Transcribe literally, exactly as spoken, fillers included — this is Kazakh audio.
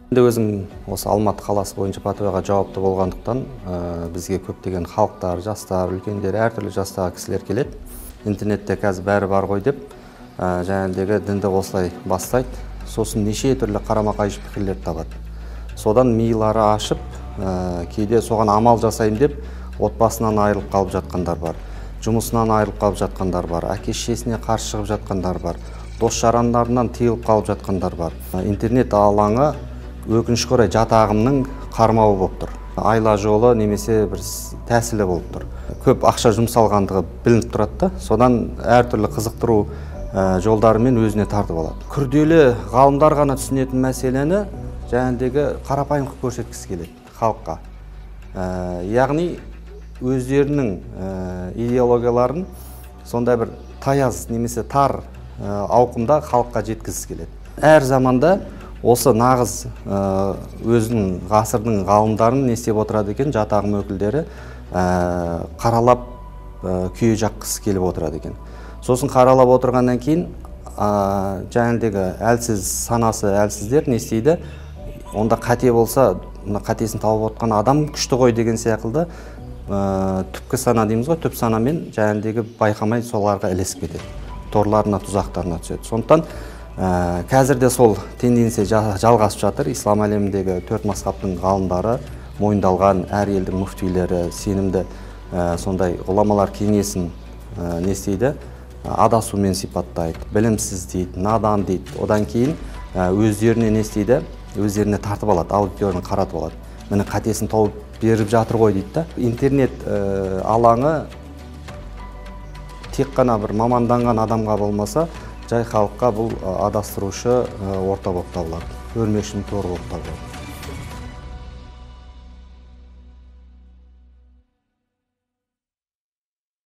Енді өзім осы Алматы қаласы бойынша патрульға жауапты болғандықтан бізге көптеген халықтар, жастар, үлкендер, әртүрлі жастағы кісілер келеді. Интернетте қазір бәрі бар ғой деп, жаңағыдегі дінді осылай бастайды. Сосын неше түрлі қарама-қайшы пікірлер табады. Содан миылары ашып, кейде соған амал жасайым деп, отбасынан айырылып қалып жатқандар бар. Жұмысынан айырылып қалып жатқандар бар. Әке-шешесіне қарсы шығып жатқандар бар. Дос-жарандарынан тыйылып қалып жатқандар бар. Интернет алаңы өкінішке орай жатағымның қармауы болып тұр. Айла жолы немесе бір тәсілі болып тұр. Көп ақша жұмсалғандығы білініп тұрады да, содан әртүрлі қызықтыру жолдарымен өзіне тартып алады. Күрделі ғалымдар ғана түсінетін мәселені жаңағыдегі қарапайым қылып көрсеткісі келеді халыққа. Яғни өздерінің идеологияларын сондай бір таяз немесе тар ауқымда халыққа жеткізгісі келеді. Әр заманда осы нағыз өзінің ғасырдың ғалымдарын не істеп отырады екен, жатағым өкілдері қаралап күйе жаққысы келіп отырады екен. Сосын қаралап отырғаннан кейін жаңағыдегі әлсіз санасы әлсіздер не істейді? Онда қате болса, қатесін тауып отқан адам күшті ғой деген сияқты түпкі сана дейміз ғой, түп санамен жаңағыдегі байқамай соларға ілесіп кетеді. Торларына, тұзақтарына түседі. Сондықтан қазірде сол тенденция жалғасып жатыр. Ислам әлеміндегі төрт мазхабтың ғалымдары, мойындалған әр елдің мүфтилері, сенімді сондай ғұламалар кеңесін не істейді? Адасумен сипаттайды, білімсіз дейді, надан дейді. Одан кейін өздеріне не істейді? Өздеріне тартып алады, аудиторияны қаратып алады. Міне қатесін тауып беріп жатыр ғой дейді да. Интернет алаңы тек қана бір маманданған адамға болмаса, жай халыққа бұл адастырушы орта болып табылады, өрмекшінің торы болып табылады.